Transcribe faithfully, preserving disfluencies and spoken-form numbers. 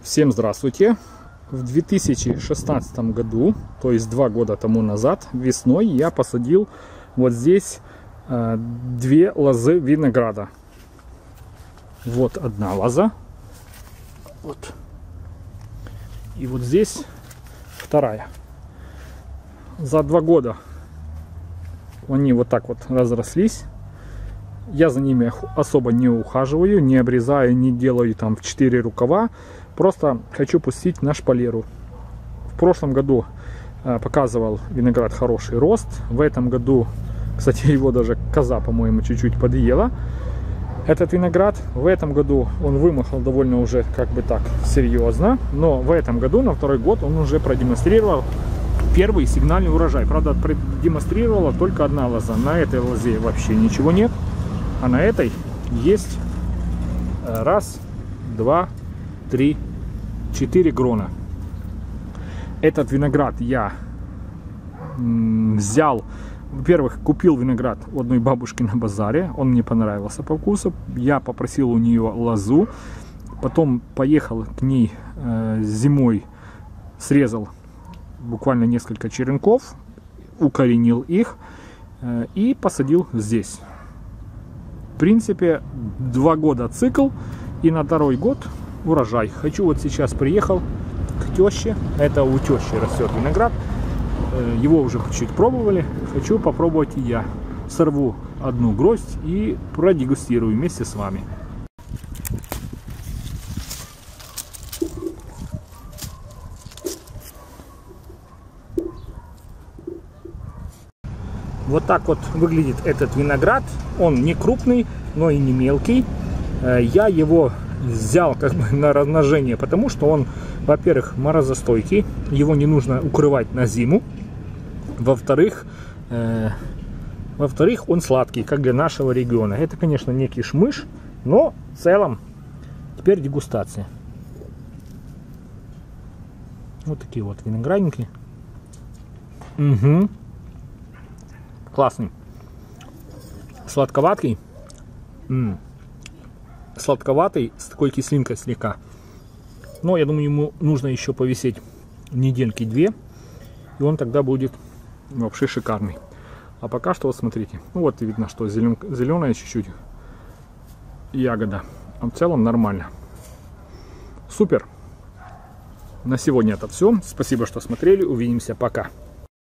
Всем здравствуйте! В две тысячи шестнадцатом году, то есть два года тому назад, весной, я посадил вот здесь э, две лозы винограда. Вот одна лоза. Вот. И вот здесь вторая. За два года они вот так вот разрослись. Я за ними особо не ухаживаю, не обрезаю, не делаю там в четыре рукава. Просто хочу пустить на шпалеру. В прошлом году э, показывал виноград хороший рост. В этом году, кстати, его даже коза, по-моему, чуть-чуть подъела. Этот виноград. В этом году он вымахал довольно уже как бы так серьезно. Но в этом году, на второй год, он уже продемонстрировал первый сигнальный урожай. Правда, продемонстрировала только одна лоза. На этой лозе вообще ничего нет. А на этой есть раз, два, три, четыре грона. Этот виноград я взял, во-первых, купил виноград у одной бабушки на базаре. Он мне понравился по вкусу. Я попросил у нее лозу. Потом поехал к ней э, зимой, срезал буквально несколько черенков, укоренил их э, и посадил здесь. В принципе, два года цикл, и на второй год урожай. Хочу вот сейчас приехал к теще. Это у тещи растет виноград. Его уже чуть пробовали. Хочу попробовать и я. Сорву одну гроздь и продегустирую вместе с вами. Вот так вот выглядит этот виноград. Он не крупный, но и не мелкий. Я его взял как бы на размножение, потому что он, во-первых, морозостойкий. Его не нужно укрывать на зиму. Во-вторых, э, во-вторых, он сладкий, как для нашего региона. Это, конечно, не кишмыш, но в целом теперь дегустация. Вот такие вот виноградники. Угу. Классный. Сладковатый. М-м. Сладковатый, с такой кислинкой слегка. Но я думаю, ему нужно еще повисеть недельки две. И он тогда будет вообще шикарный. А пока что, вот смотрите. Ну вот видно, что зелен... зеленая чуть-чуть ягода. А в целом нормально. Супер. На сегодня это все. Спасибо, что смотрели. Увидимся. Пока.